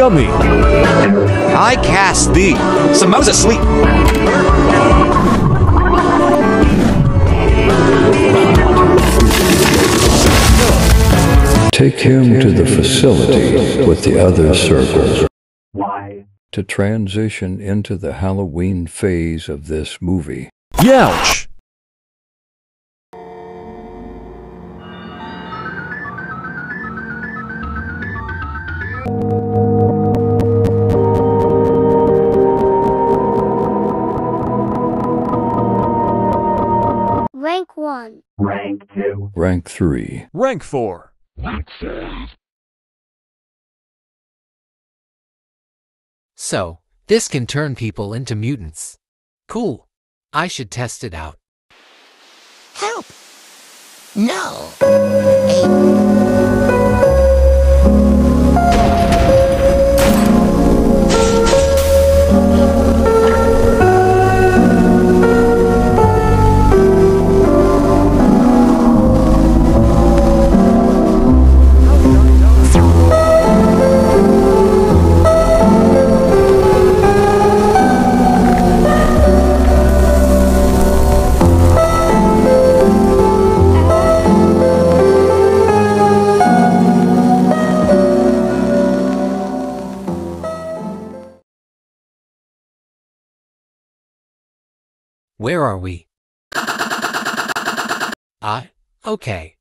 dummy. I cast thee. Samoa's asleep. Take him to the facility with the other circles. Why? To transition into the Halloween phase of this movie. Youch! Rank 1. Rank 2. Rank 3. Rank 4. So, this can turn people into mutants. Cool. I should test it out. Help! No! Where are we? Okay.